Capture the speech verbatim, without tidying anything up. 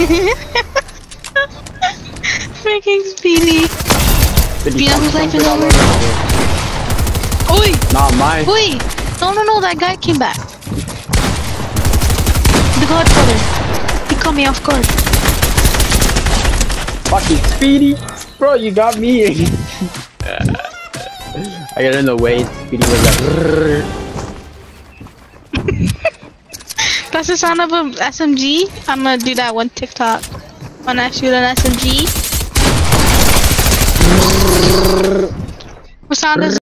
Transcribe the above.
Freaking Speedy. Do you know whose life is over? Oi! Not mine. Oi! No, no, no, that guy came back. The Godfather. He caught me off guard. Fucking Speedy. Bro, you got me. I got in the way. Speedy was like. That's the sound of a S M G. I'm gonna do that one TikTok. When I shoot an S M G. What sound is